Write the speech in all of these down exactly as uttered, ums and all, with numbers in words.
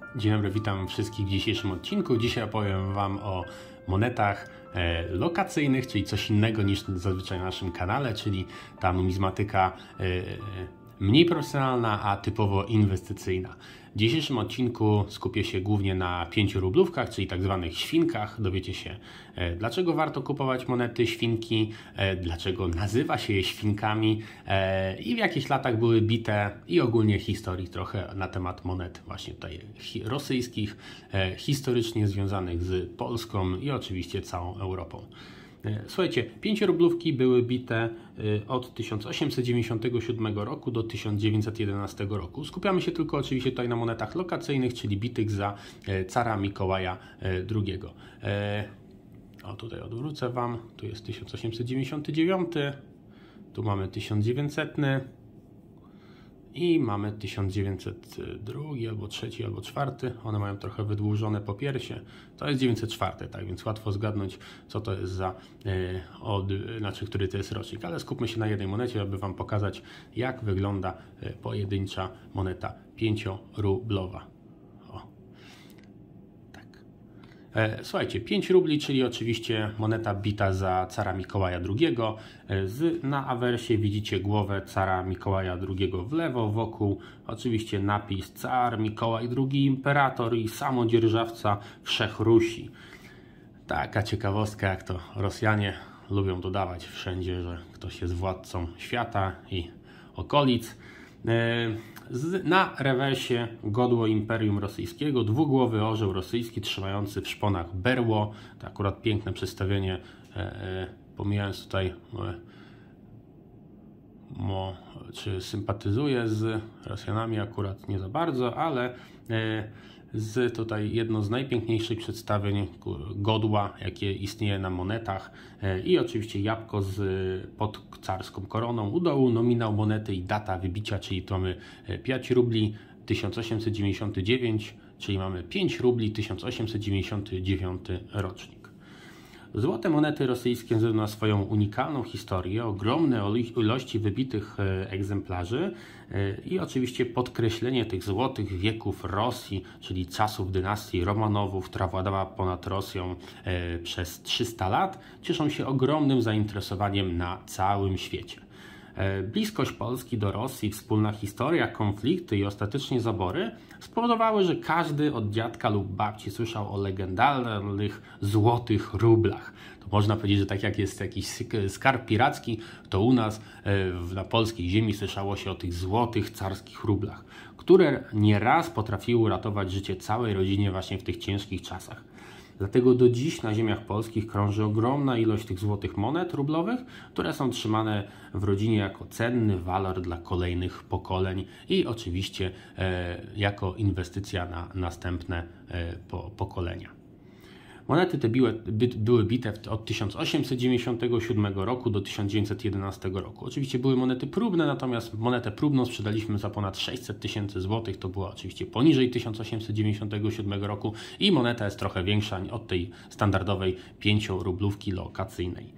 Dzień dobry, witam wszystkich w dzisiejszym odcinku. Dzisiaj opowiem Wam o monetach e, lokacyjnych, czyli coś innego niż zazwyczaj na naszym kanale, czyli ta numizmatyka e, mniej profesjonalna, a typowo inwestycyjna. W dzisiejszym odcinku skupię się głównie na pięciu rublówkach, czyli tak zwanych świnkach. Dowiecie się, e, dlaczego warto kupować monety świnki, e, dlaczego nazywa się je świnkami e, i w jakich latach były bite i ogólnie historii trochę na temat monet właśnie tutaj hi rosyjskich, e, historycznie związanych z Polską i oczywiście całą Europą. Słuchajcie, pięciorublówki były bite od tysiąc osiemset dziewięćdziesiątego siódmego roku do tysiąc dziewięćset jedenastego roku. Skupiamy się tylko oczywiście tutaj na monetach lokacyjnych, czyli bitych za cara Mikołaja drugiego. O, tutaj odwrócę Wam. Tu jest tysiąc osiemset dziewięćdziesiąty dziewiąty, tu mamy tysiąc dziewięćsetny i mamy tysiąc dziewięćset drugi, albo trzeci, albo czwarty. One mają trochę wydłużone popiersie. To jest dziewięćset czwarty, tak więc łatwo zgadnąć, co to jest za e, od, znaczy, który to jest rocznik. Ale skupmy się na jednej monecie, aby Wam pokazać, jak wygląda e, pojedyncza moneta pięciorublowa. Słuchajcie, pięć rubli, czyli oczywiście moneta bita za cara Mikołaja drugiego. Z, na awersie widzicie głowę cara Mikołaja drugiego w lewo, wokół oczywiście napis car Mikołaj drugi imperator i samodzierżawca wszech Rusi. Taka ciekawostka, jak to Rosjanie lubią dodawać wszędzie, że ktoś jest władcą świata i okolic. Na rewersie godło Imperium Rosyjskiego, dwugłowy orzeł rosyjski trzymający w szponach berło. To akurat piękne przedstawienie, e, e, pomijając tutaj e, mo, czy sympatyzuję z Rosjanami, akurat nie za bardzo, ale e, z tutaj jedno z najpiękniejszych przedstawień godła, jakie istnieje na monetach, i oczywiście jabłko z pod carską koroną, u dołu nominał monety i data wybicia, czyli to mamy pięć rubli tysiąc osiemset dziewięćdziesiąty dziewiąty, czyli mamy pięć rubli tysiąc osiemset dziewięćdziesiąty dziewiąty rocznik. Złote monety rosyjskie ze względu na swoją unikalną historię, ogromne ilości wybitych egzemplarzy i oczywiście podkreślenie tych złotych wieków Rosji, czyli czasów dynastii Romanowów, która władała ponad Rosją przez trzysta lat, cieszą się ogromnym zainteresowaniem na całym świecie. Bliskość Polski do Rosji, wspólna historia, konflikty i ostatecznie zabory spowodowały, że każdy od dziadka lub babci słyszał o legendarnych złotych rublach. To można powiedzieć, że tak jak jest jakiś skarb piracki, to u nas na polskiej ziemi słyszało się o tych złotych carskich rublach, które nieraz potrafiły uratować życie całej rodzinie właśnie w tych ciężkich czasach. Dlatego do dziś na ziemiach polskich krąży ogromna ilość tych złotych monet rublowych, które są trzymane w rodzinie jako cenny walor dla kolejnych pokoleń i oczywiście e, jako inwestycja na następne e, po, pokolenia. Monety te były, by, były bite od tysiąc osiemset dziewięćdziesiątego siódmego roku do tysiąc dziewięćset jedenastego roku. Oczywiście były monety próbne, natomiast monetę próbną sprzedaliśmy za ponad sześćset tysięcy złotych. To było oczywiście poniżej tysiąc osiemset dziewięćdziesiątego siódmego roku i moneta jest trochę większa od tej standardowej pięciorublówki lokacyjnej.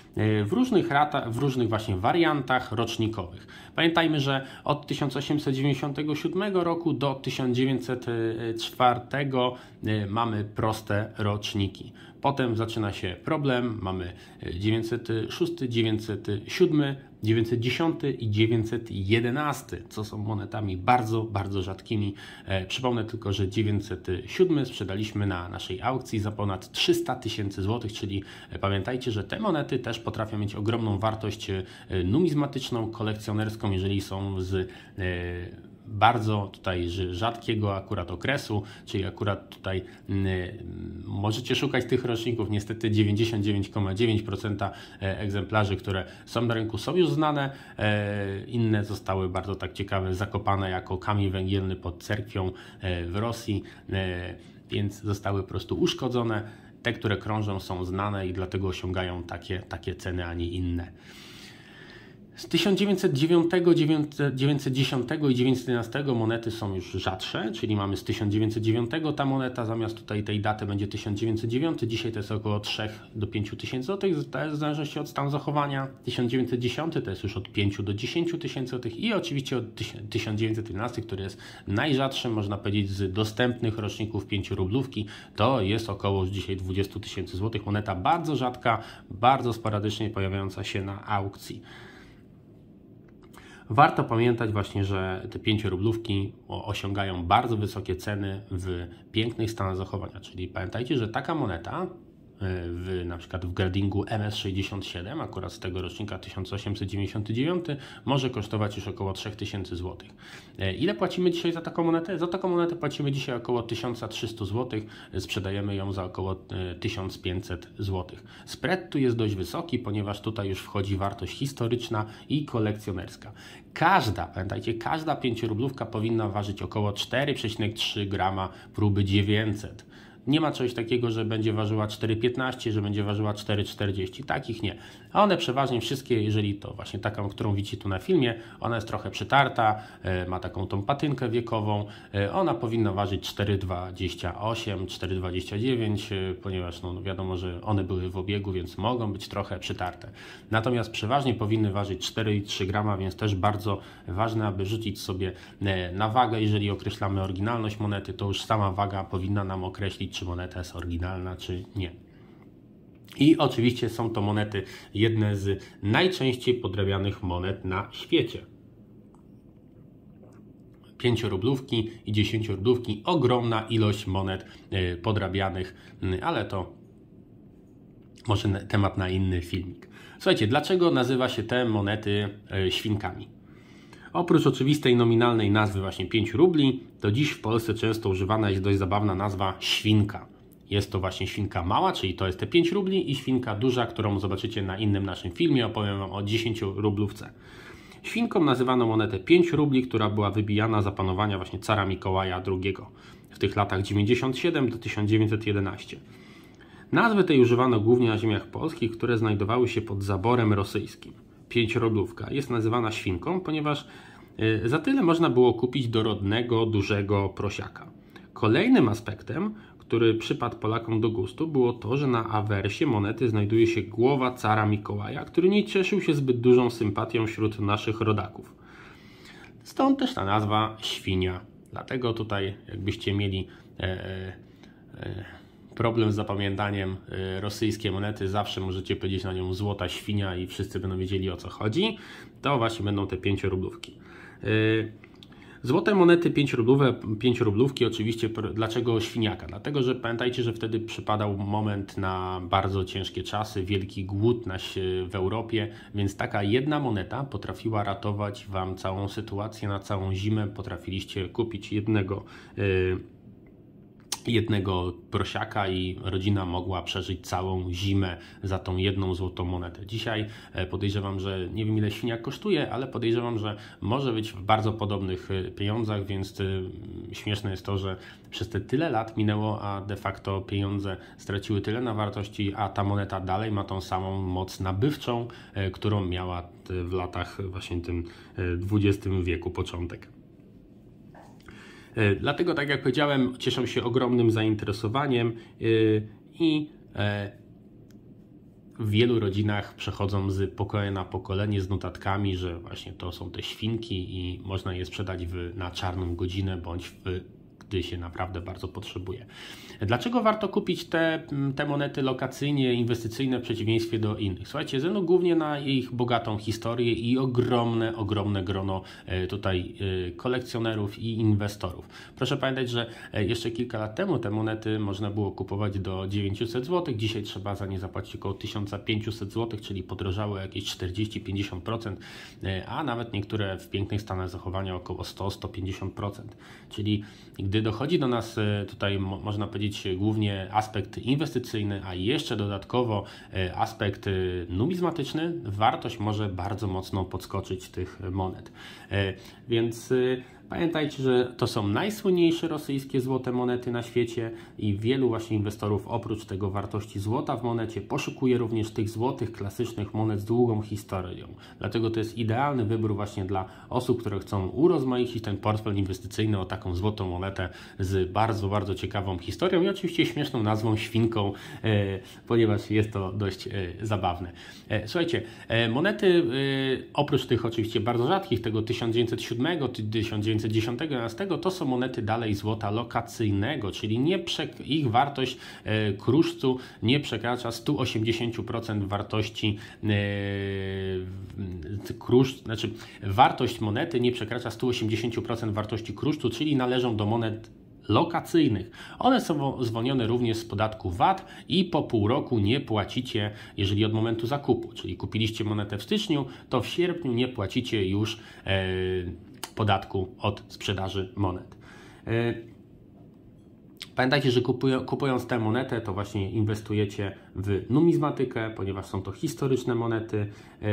W różnych, rata, w różnych właśnie wariantach rocznikowych. Pamiętajmy, że od tysiąc osiemset dziewięćdziesiątego siódmego roku do tysiąc dziewięćset czwartego mamy proste roczniki. Potem zaczyna się problem, mamy dziewięćset szósty, dziewięćset siódmy, dziewięćset dziesiąty i dziewięćset jedenasty, co są monetami bardzo, bardzo rzadkimi. E, przypomnę tylko, że dziewięćset siódmy sprzedaliśmy na naszej aukcji za ponad trzysta tysięcy złotych, czyli e, pamiętajcie, że te monety też potrafią mieć ogromną wartość e, numizmatyczną, kolekcjonerską, jeżeli są z e, bardzo tutaj rzadkiego akurat okresu, czyli akurat tutaj y, możecie szukać tych roczników. Niestety dziewięćdziesiąt dziewięć przecinek dziewięć procent egzemplarzy, które są na rynku, są już znane. E, inne zostały bardzo tak ciekawe, zakopane jako kamień węgielny pod cerkwią e, w Rosji, e, więc zostały po prostu uszkodzone. Te, które krążą, są znane i dlatego osiągają takie, takie ceny, a nie inne. Z tysiąc dziewięćset dziewiątego, dziewięćset dziesiątego i dziewięćset jedenastego monety są już rzadsze, czyli mamy z tysiąc dziewięćset dziewiątego ta moneta, zamiast tutaj tej daty będzie tysiąc dziewięćset dziewiąty, dzisiaj to jest około trzy do pięciu tysięcy złotych, to jest w zależności od stanu zachowania. tysiąc dziewięćset dziesiąty to jest już od pięciu do dziesięciu tysięcy złotych i oczywiście od tysiąc dziewięćset jedenasty, który jest najrzadszym, można powiedzieć, z dostępnych roczników pięciorublówki, to jest około już dzisiaj dwadzieścia tysięcy złotych. Moneta bardzo rzadka, bardzo sporadycznie pojawiająca się na aukcji. Warto pamiętać właśnie, że te pięciorublówki osiągają bardzo wysokie ceny w pięknych stanach zachowania, czyli pamiętajcie, że taka moneta w, na przykład w gradingu M S sześćdziesiąt siedem, akurat z tego rocznika tysiąc osiemset dziewięćdziesiąty dziewiąty, może kosztować już około trzy tysiące złotych. Ile płacimy dzisiaj za taką monetę? Za taką monetę płacimy dzisiaj około tysiąc trzysta złotych, sprzedajemy ją za około tysiąc pięćset złotych. Spread tu jest dość wysoki, ponieważ tutaj już wchodzi wartość historyczna i kolekcjonerska. Każda, pamiętajcie, każda pięciorublówka powinna ważyć około cztery przecinek trzy grama próby dziewięćset. Nie ma czegoś takiego, że będzie ważyła cztery piętnaście, że będzie ważyła cztery czterdzieści. Takich nie. A one przeważnie wszystkie, jeżeli to właśnie taką, którą widzicie tu na filmie, ona jest trochę przytarta, ma taką tą patynkę wiekową. Ona powinna ważyć cztery dwadzieścia osiem, cztery dwadzieścia dziewięć, ponieważ no, wiadomo, że one były w obiegu, więc mogą być trochę przytarte. Natomiast przeważnie powinny ważyć cztery i trzy grama, więc też bardzo ważne, aby rzucić sobie na wagę. Jeżeli określamy oryginalność monety, to już sama waga powinna nam określić, czy moneta jest oryginalna, czy nie. I oczywiście są to monety jedne z najczęściej podrabianych monet na świecie. pięciorublówki i dziesięciorublówki, ogromna ilość monet podrabianych, ale to może temat na inny filmik. Słuchajcie, dlaczego nazywa się te monety świnkami? Oprócz oczywistej nominalnej nazwy właśnie pięć rubli, to dziś w Polsce często używana jest dość zabawna nazwa świnka. Jest to właśnie świnka mała, czyli to jest te pięć rubli, i świnka duża, którą zobaczycie na innym naszym filmie. Opowiem Wam o dziesięciorublówce. Świnką nazywano monetę pięć rubli, która była wybijana za panowania właśnie cara Mikołaja drugiego w tych latach dziewięćdziesiąt siedem do tysiąc dziewięćset jedenaście. Nazwy tej używano głównie na ziemiach polskich, które znajdowały się pod zaborem rosyjskim. Pięciorublówka jest nazywana świnką, ponieważ za tyle można było kupić dorodnego, dużego prosiaka. Kolejnym aspektem, który przypadł Polakom do gustu, było to, że na awersie monety znajduje się głowa cara Mikołaja, który nie cieszył się zbyt dużą sympatią wśród naszych rodaków. Stąd też ta nazwa świnia. Dlatego tutaj, jakbyście mieli e, e, problem z zapamiętaniem rosyjskiej monety, zawsze możecie powiedzieć na nią złota świnia i wszyscy będą wiedzieli, o co chodzi. To właśnie będą te pięciorublówki. Złote monety pięciorublówki oczywiście, dlaczego świniaka? Dlatego, że pamiętajcie, że wtedy przypadał moment na bardzo ciężkie czasy, wielki głód na, w Europie, więc taka jedna moneta potrafiła ratować Wam całą sytuację na całą zimę. Potrafiliście kupić jednego yy, jednego prosiaka i rodzina mogła przeżyć całą zimę za tą jedną złotą monetę. Dzisiaj podejrzewam, że nie wiem ile świniak kosztuje, ale podejrzewam, że może być w bardzo podobnych pieniądzach, więc śmieszne jest to, że przez te tyle lat minęło, a de facto pieniądze straciły tyle na wartości, a ta moneta dalej ma tą samą moc nabywczą, którą miała w latach właśnie tym dwudziestym wieku początek. Dlatego, tak jak powiedziałem, cieszą się ogromnym zainteresowaniem i w wielu rodzinach przechodzą z pokolenia na pokolenie z notatkami, że właśnie to są te świnki i można je sprzedać w, na czarną godzinę bądź w, gdy się naprawdę bardzo potrzebuje. Dlaczego warto kupić te, te monety lokacyjnie, inwestycyjne w przeciwieństwie do innych? Słuchajcie, ze względu głównie na ich bogatą historię i ogromne, ogromne grono tutaj kolekcjonerów i inwestorów. Proszę pamiętać, że jeszcze kilka lat temu te monety można było kupować do dziewięciuset złotych, dzisiaj trzeba za nie zapłacić około tysiąc pięćset złotych, czyli podrożały jakieś czterdzieści do pięćdziesięciu procent, a nawet niektóre w pięknych stanach zachowania około sto do stu pięćdziesięciu procent. Czyli gdy dochodzi do nas tutaj, można powiedzieć, głównie aspekt inwestycyjny, a jeszcze dodatkowo aspekt numizmatyczny, wartość może bardzo mocno podskoczyć tych monet. Więc Pamiętajcie, że to są najsłynniejsze rosyjskie złote monety na świecie i wielu właśnie inwestorów oprócz tego wartości złota w monecie poszukuje również tych złotych, klasycznych monet z długą historią. Dlatego to jest idealny wybór właśnie dla osób, które chcą urozmaicić ten portfel inwestycyjny o taką złotą monetę z bardzo, bardzo ciekawą historią i oczywiście śmieszną nazwą świnką, e, ponieważ jest to dość e, zabawne. E, słuchajcie, e, monety e, oprócz tych oczywiście bardzo rzadkich, tego tysiąc dziewięćset siódmego, tysiąc dziewięćset dziesiątego, jedenastego, to są monety dalej złota lokacyjnego, czyli nie ich wartość e, kruszcu nie przekracza stu osiemdziesięciu procent wartości e, kruszc, znaczy wartość monety nie przekracza stu osiemdziesięciu procent wartości kruszcu, czyli należą do monet lokacyjnych. One są zwolnione również z podatku V A T i po pół roku nie płacicie, jeżeli od momentu zakupu, czyli kupiliście monetę w styczniu, to w sierpniu nie płacicie już e, podatku od sprzedaży monet. E, Pamiętajcie, że kupując tę monetę, to właśnie inwestujecie w numizmatykę, ponieważ są to historyczne monety,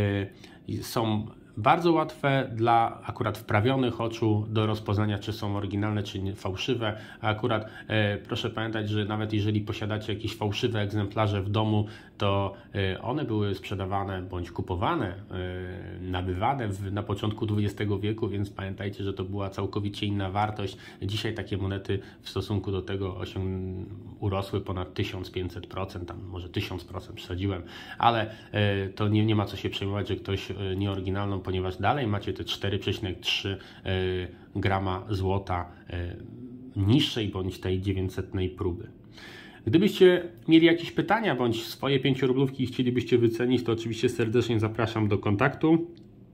e, są bardzo łatwe dla akurat wprawionych oczu do rozpoznania, czy są oryginalne, czy fałszywe. A akurat e, proszę pamiętać, że nawet jeżeli posiadacie jakieś fałszywe egzemplarze w domu, to e, one były sprzedawane bądź kupowane, e, nabywane w, na początku dwudziestego wieku, więc pamiętajcie, że to była całkowicie inna wartość. Dzisiaj takie monety w stosunku do tego osiąg- urosły ponad tysiąc pięćset procent, tam może tysiąc procent przesadziłem, ale e, to nie, nie ma co się przejmować, że ktoś e, nieoryginalną, ponieważ dalej macie te cztery przecinek trzy grama złota niższej bądź tej dziewięćsetnej próby. Gdybyście mieli jakieś pytania bądź swoje pięciorublówki i chcielibyście wycenić, to oczywiście serdecznie zapraszam do kontaktu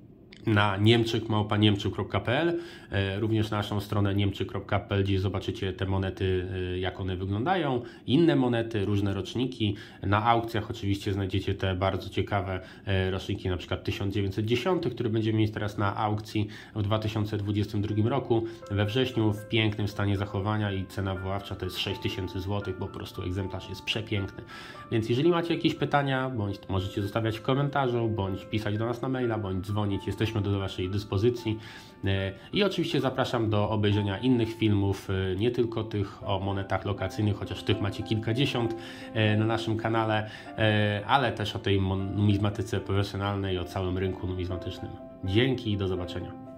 na niemczyk małpa niemczyk kropka p l, również na naszą stronę niemczyk kropka p l, gdzie zobaczycie te monety, jak one wyglądają, inne monety, różne roczniki. Na aukcjach oczywiście znajdziecie te bardzo ciekawe roczniki, na przykład tysiąc dziewięćset dziesięć, który będziemy mieć teraz na aukcji w dwa tysiące dwudziestym drugim roku, we wrześniu, w pięknym stanie zachowania i cena wywoławcza to jest sześć tysięcy złotych, bo po prostu egzemplarz jest przepiękny. Więc jeżeli macie jakieś pytania, bądź możecie zostawiać w komentarzu, bądź pisać do nas na maila, bądź dzwonić, jesteśmy do Waszej dyspozycji. I oczywiście zapraszam do obejrzenia innych filmów, nie tylko tych o monetach lokacyjnych, chociaż tych macie kilkadziesiąt na naszym kanale, ale też o tej numizmatyce profesjonalnej, o całym rynku numizmatycznym. Dzięki i do zobaczenia.